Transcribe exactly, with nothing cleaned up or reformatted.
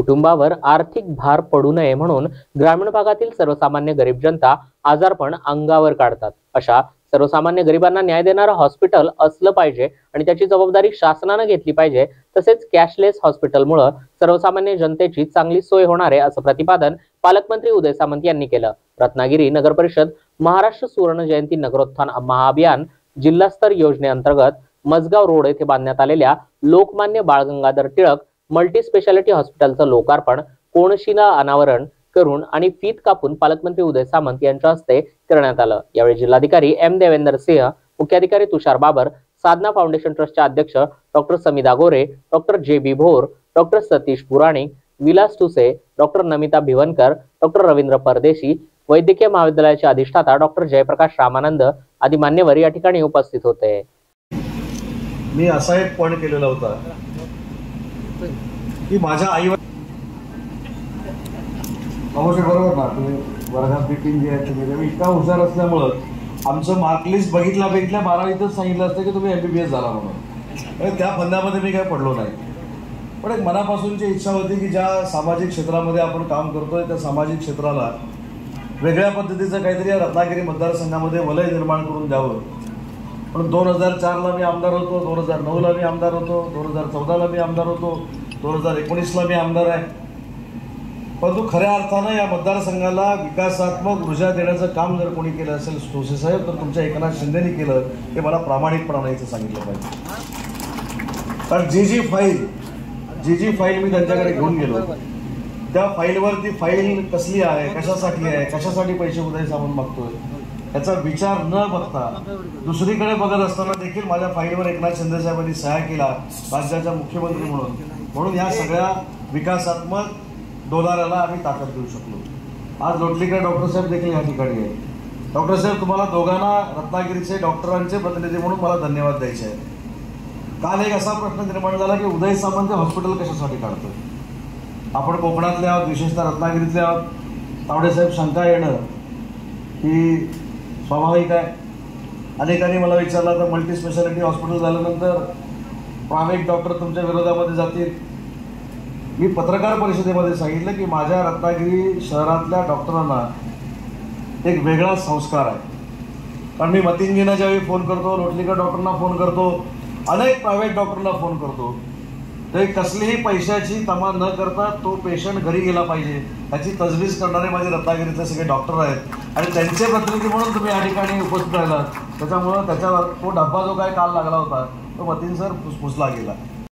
कुटुंबावर आर्थिक भार पडू नये म्हणून ग्रामीण भागातील सर्वसामान्य गरीब जनता आजारपण अंगावर काढतात। अशा सर्वसामान्य गरिबांना न्याय देणारं हॉस्पिटल असलं पाहिजे आणि त्याची जबाबदारी शासनाने घेतली पाहिजे। तसेच कॅशलेस हॉस्पिटलमुळे सर्वसामान्य जनतेची चांगली सोय होणार आहे असं प्रतिपादन पालकमंत्री उदय सामंत यांनी केलं। रत्नागिरी नगर परिषद महाराष्ट्र सुवर्ण जयंती नगरोत्थान महाअभियान जिल्हास्तर योजनेअंतर्गत मजगाव रोड येथे बांधण्यात आलेल्या लोकमान्य बाळ गंगाधर टिळक मल्टी स्पेशालिटी हॉस्पिटलचं लोकार्पण कोनशिला अनावरण करून आणि फीत कापून पालकमंत्री उदय सामंत यांच्या हस्ते करण्यात आलं। यावेळी जिल्हाधिकारी एम देवेंद्र सिंह, मुख्याधिकारी तुषार बाबर, साधना फाउंडेशन ट्रस्टचे अध्यक्ष डॉक्टर समिधा Gore, doctor J B Bhor, doctor Satish Puranik, Vilas Tuse, doctor Namita Bhivankar, doctor Ravindra Pardeshi, वैद्यकीय महाविद्यालयाचे अधिष्ठाता डॉक्टर जयप्रकाश रामानंद आदी मान्यवर या ठिकाणी उपस्थित होते। मी असा एक पॉइंट केलेला होता की माझ्या आई अवश्य बरोबर ना, तुम्ही वर्गात मीटिंग जी आहे तुम्ही इतका हुशार असल्यामुळं आमचं मार्कलिस्ट बघितल्या बघितल्या बारावीतच सांगितलं असतं की तुम्ही एमबीबीएस झाला म्हणून। त्या फंद्यामध्ये मी काय पडलो नाही, पण एक मनापासूनची इच्छा होती की ज्या सामाजिक क्षेत्रामध्ये आपण काम करतोय त्या सामाजिक क्षेत्राला वेगळ्या पद्धतीचं काहीतरी या रत्नागिरी मतदारसंघामध्ये वलय निर्माण करून द्यावं। पण दोन हजार चारला मी आमदार होतो, दोन हजार नऊला मी आमदार होतो, दोन हजार चौदाला मी आमदार होतो, दोन हजार एकोणीसला मी आमदार आहे। परंतु खऱ्या अर्थानं या मतदारसंघाला विकासात्मक ऊर्जा देण्याचं काम जर कोणी केलं असेल टोसे साहेब तर तुमच्या एकनाथ शिंदेनी केलं, हे मला प्रामाणिकपणाने सांगितलं पाहिजे। कारण जी जी फाईल जी जी फाईल मी त्यांच्याकडे घेऊन गेलो त्या फाईलवर ती फाईल कसली आहे, कशासाठी आहे, कशासाठी पैसे उदय सामंत मागतोय याचा विचार न बघता दुसरीकडे बघत असताना देखील माझ्या फाईलवर एकनाथ शिंदे साहेबांनी सह्या केला राज्याचा मुख्यमंत्री म्हणून। म्हणून या सगळ्या विकासात्मक डोलाराला आम्ही ताकद देऊ शकलो। आज लोटलीकर डॉक्टर साहेब देखील या ठिकाणी आहे। डॉक्टर साहेब, तुम्हाला दोघांना रत्नागिरीचे डॉक्टरांचे प्रतिनिधी म्हणून मला धन्यवाद द्यायचे आहे। काल एक असा प्रश्न निर्माण झाला की उदय सामंत हॉस्पिटल कशासाठी काढतोय? आपण कोकणातले आहोत, विशेषतः रत्नागिरीतले आहोत, तावडेसाहेब शंका येणं ही स्वाभाविक आहे। अनेकांनी मला विचारलं तर मल्टी स्पेशालिटी हॉस्पिटल झाल्यानंतर प्रायव्हेट डॉक्टर तुमच्या विरोधामध्ये जातील। मी पत्रकार परिषदेमध्ये सांगितलं की माझ्या रत्नागिरी शहरातल्या डॉक्टरांना एक वेगळा संस्कार आहे। कारण मी मतिंगींना ज्यावेळी फोन करतो, लोटलीकर डॉक्टरना फोन करतो, अनेक प्रायव्हेट डॉक्टरना फोन करतो, ते कसलीही पैशाची तमा न करता तो पेशंट घरी गेला पाहिजे याची तजवीज करणारे माझे रत्नागिरीचे सगळे डॉक्टर आहेत आणि त्यांचे प्रतिनिधी म्हणून तुम्ही या ठिकाणी उपस्थित राहिला। त्याच्यामुळं त्याच्या तो डब्बा जो काय काल लागला होता तो मतीन सर फुसफुसला गेला।